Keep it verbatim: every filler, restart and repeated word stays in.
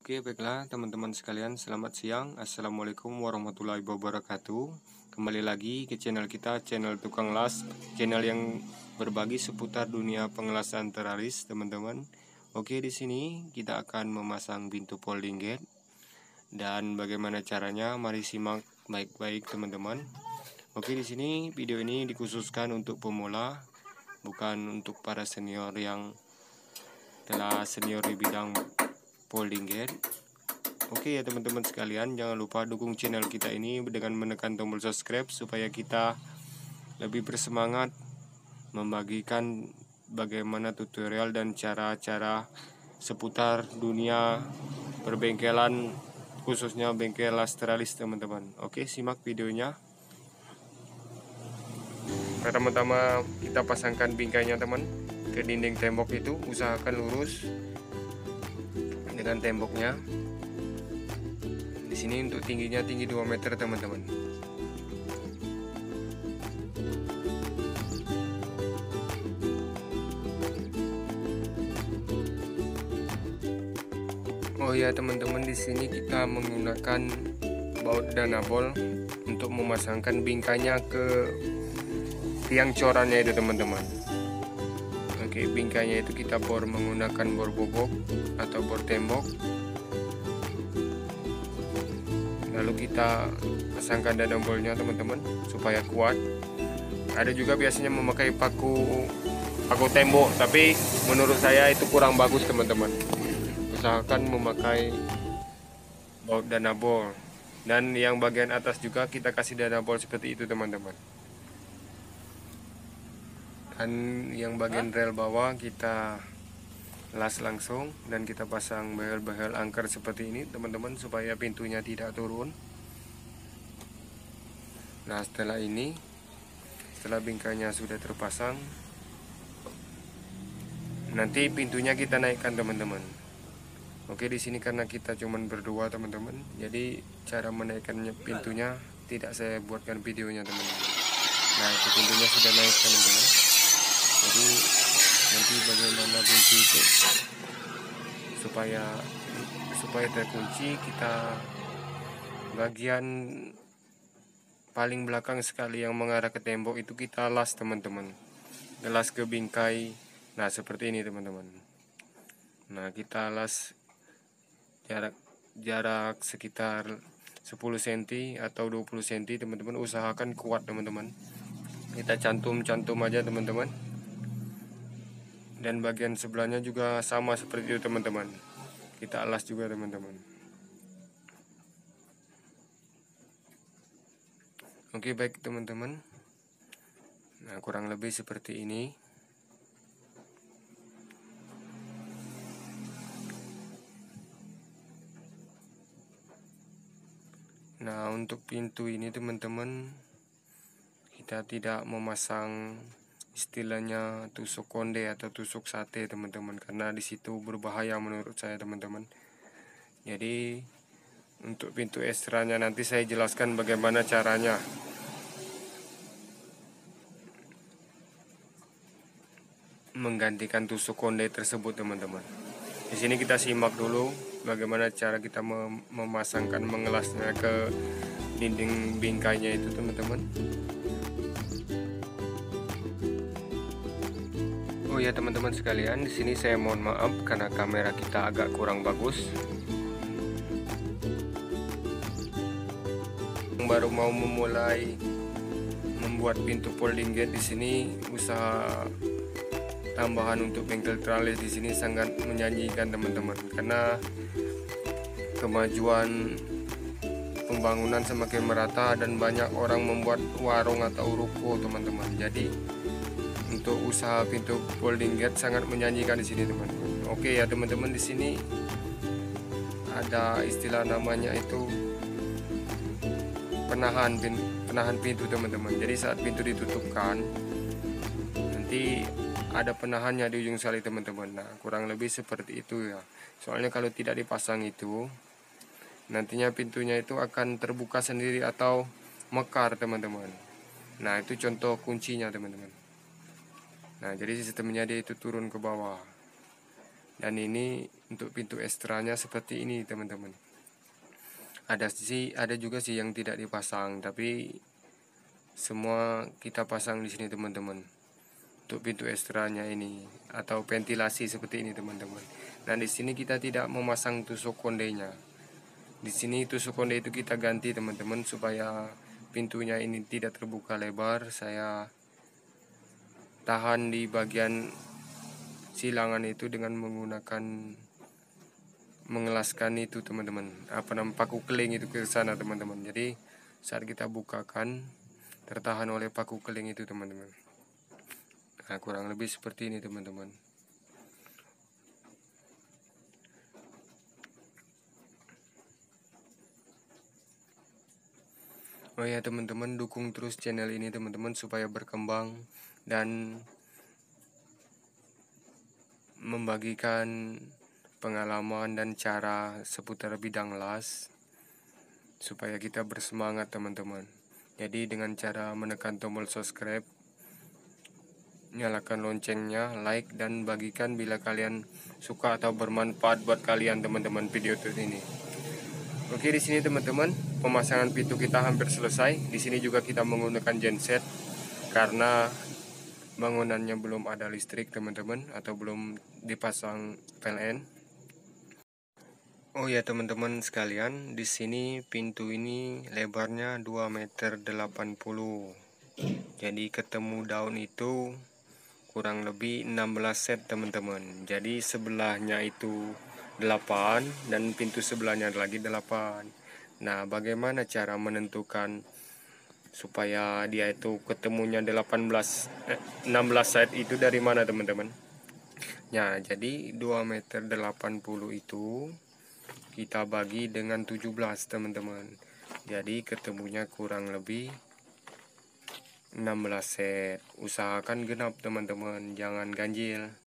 Oke, baiklah teman-teman sekalian, selamat siang. Assalamualaikum warahmatullahi wabarakatuh. Kembali lagi ke channel kita, channel Tukang Las, channel yang berbagi seputar dunia pengelasan teralis, teman-teman. Oke, di sini kita akan memasang pintu folding gate dan bagaimana caranya, mari simak baik-baik teman-teman. Oke, di sini video ini dikhususkan untuk pemula, bukan untuk para senior yang telah senior di bidang folding gate. Oke ya teman-teman sekalian, jangan lupa dukung channel kita ini dengan menekan tombol subscribe supaya kita lebih bersemangat membagikan bagaimana tutorial dan cara-cara seputar dunia perbengkelan, khususnya bengkel las teralis teman-teman. Oke, simak videonya. Pertama-tama kita pasangkan bingkainya teman ke dinding tembok itu, usahakan lurus dengan temboknya. Di sini untuk tingginya tinggi dua meter teman-teman. Oh ya teman-teman, di sini kita menggunakan baut danabol untuk memasangkan bingkainya ke tiang corannya itu teman-teman. Oke, bingkainya itu kita bor menggunakan bor bobok atau bor tembok. Lalu kita pasangkan danabolnya teman-teman supaya kuat. Ada juga biasanya memakai paku paku tembok, tapi menurut saya itu kurang bagus teman-teman. Usahakan memakai baut danabol, dan yang bagian atas juga kita kasih danabol seperti itu teman-teman. Dan yang bagian rel bawah kita las langsung, dan kita pasang behel-behel angker seperti ini teman-teman supaya pintunya tidak turun. Nah, setelah ini, setelah bingkainya sudah terpasang, nanti pintunya kita naikkan teman-teman. Oke, di sini karena kita cuman berdua teman-teman, jadi cara menaikkannya pintunya tidak saya buatkan videonya teman-teman. Nah, itu pintunya sudah naik teman-teman. Jadi nanti bagaimana kunci itu supaya supaya terkunci, kita bagian paling belakang sekali yang mengarah ke tembok itu kita las teman-teman, las ke bingkai. Nah, seperti ini teman-teman. Nah, kita las jarak jarak sekitar sepuluh sentimeter atau dua puluh sentimeter teman-teman. Usahakan kuat teman-teman, kita cantum-cantum aja teman-teman. Dan bagian sebelahnya juga sama seperti itu teman-teman, kita alas juga teman-teman. Oke, baik teman-teman. Nah, kurang lebih seperti ini. Nah, untuk pintu ini teman-teman, kita tidak memasang istilahnya tusuk konde atau tusuk sate teman-teman, karena disitu berbahaya menurut saya teman-teman. Jadi untuk pintu ekstranya nanti saya jelaskan bagaimana caranya. Menggantikan tusuk konde tersebut teman-teman. Di sini kita simak dulu bagaimana cara kita mem memasangkan mengelasnya ke dinding bingkainya itu teman-teman. Oh ya teman-teman sekalian, di sini saya mohon maaf karena kamera kita agak kurang bagus. Yang baru mau memulai membuat pintu folding gate di sini, usaha tambahan untuk bengkel teralis di sini sangat menjanjikan teman-teman, karena kemajuan pembangunan semakin merata dan banyak orang membuat warung atau ruko teman-teman. Jadi untuk usaha pintu folding gate sangat menjanjikan di sini teman-teman. Oke ya teman-teman, di sini ada istilah namanya itu penahan pintu, penahan pintu teman-teman. Jadi saat pintu ditutupkan, nanti ada penahannya di ujung sali teman-teman. Nah, kurang lebih seperti itu ya. Soalnya kalau tidak dipasang itu, nantinya pintunya itu akan terbuka sendiri atau mekar teman-teman. Nah, itu contoh kuncinya teman-teman. Nah, jadi sistemnya dia itu turun ke bawah. Dan ini Untuk pintu ekstranya seperti ini teman-teman. Ada sih, ada juga sih yang tidak dipasang, tapi semua kita pasang di sini teman-teman. Untuk pintu ekstranya ini atau ventilasi seperti ini teman-teman. Nah, di sini kita tidak memasang tusuk kondenya. Di sini tusuk konde itu kita ganti teman-teman, supaya pintunya ini tidak terbuka lebar. Saya tahan di bagian silangan itu dengan menggunakan mengelaskan itu teman-teman, apa namanya, paku keling itu ke sana teman-teman. Jadi saat kita bukakan tertahan oleh paku keling itu teman-teman. Nah, kurang lebih seperti ini teman-teman. Oh ya teman-teman, dukung terus channel ini teman-teman supaya berkembang dan membagikan pengalaman dan cara seputar bidang las supaya kita bersemangat teman-teman. Jadi dengan cara menekan tombol subscribe, nyalakan loncengnya, like dan bagikan bila kalian suka atau bermanfaat buat kalian teman-teman video ini. Oke, di sini teman-teman, pemasangan pintu kita hampir selesai. Di sini juga kita menggunakan genset karena bangunannya belum ada listrik teman-teman, atau belum dipasang P L N. Oh ya teman-teman sekalian, di sini pintu ini lebarnya dua meter delapan puluh. Jadi ketemu daun itu kurang lebih enam belas set teman-teman. Jadi sebelahnya itu delapan dan pintu sebelahnya lagi delapan. Nah, bagaimana cara menentukan supaya dia itu ketemunya delapan belas eh, enam belas set itu dari mana teman-teman? Ya, jadi dua meter delapan puluh itu kita bagi dengan tujuh belas teman-teman. Jadi ketemunya kurang lebih enam belas set. Usahakan genap teman-teman, jangan ganjil.